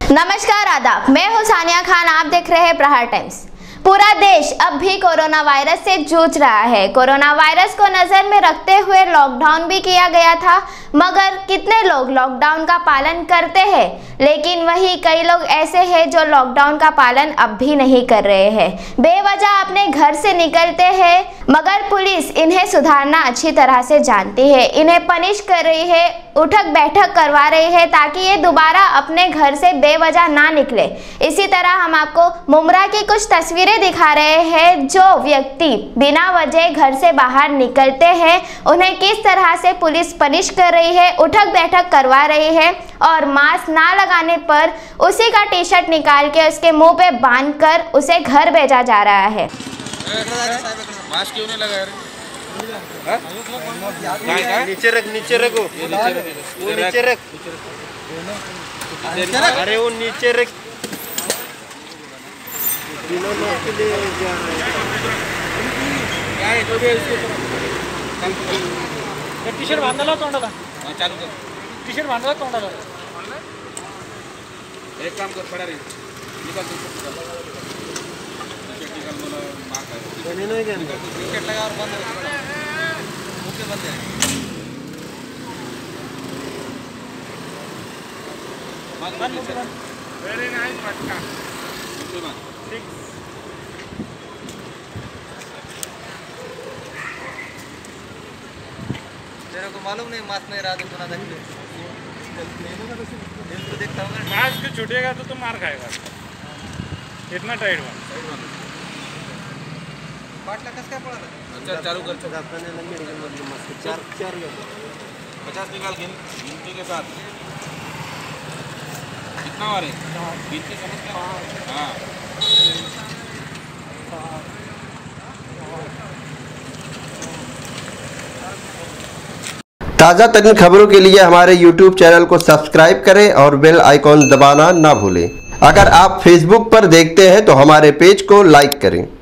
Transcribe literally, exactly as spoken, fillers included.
नमस्कार, आदाब। मैं हूं सानिया खान, आप देख रहे हैं प्रहार टाइम्स। पूरा देश अब भी कोरोना वायरस से जूझ रहा है। कोरोना वायरस को नजर में रखते हुए लॉकडाउन भी किया गया था, मगर कितने लोग लॉकडाउन का पालन करते हैं? लेकिन वही कई लोग ऐसे हैं जो लॉकडाउन का पालन अब भी नहीं कर रहे हैं, बेवजह अपने घर से निकलते हैं, मगर पुलिस इन्हें सुधारना अच्छी तरह से जानती है, इन्हें पनिश कर रही है, उठक बैठक करवा रही है ताकि ये दोबारा अपने घर से बेवजह ना निकले। इसी तरह हम आपको मुमरा की कुछ तस्वीरें दिखा रहे हैं। जो व्यक्ति बिना वजह घर से बाहर निकलते हैं, उन्हें किस तरह से पुलिस पनिश कर रही है, उठक बैठक करवा रही है, और मास्क ना लगाने पर उसी का टी शर्ट निकाल के उसके मुंह पे बांधकर उसे घर भेजा जा रहा है। मास्क क्यों नहीं लगा रहे? नीचे रख, नीचे रखो, वो नीचे रख, अरे वो नीचे रख। टी शर्ट बांधायला तोंडाला चालू कर, टी शर्ट बांधायला तोंडाला एक काम कर, पड़ा रे निकाल दो, निकाल बोला मार कर नहीं नहीं जान टिकट लगा और बंद ओके बंद है। वेरी नाइस पटका ठीक। तेरे को मालूम नहीं मास्क नहीं रहा तो सुना था तो देखता हूँ मास्क छूटेगा तो तुम मार खाएगा। इतना टाइट हुआ पाटला कस क्या पड़ा था? अच्छा चालू कर, चार चार पचास निकाल गिनती के साथ कितना आ रहे गिनती समझ के। हाँ ताज़ा तरीन खबरों के लिए हमारे यूट्यूब चैनल को सब्सक्राइब करें और बेल आइकॉन दबाना ना भूलें। अगर आप फेसबुक पर देखते हैं तो हमारे पेज को लाइक करें।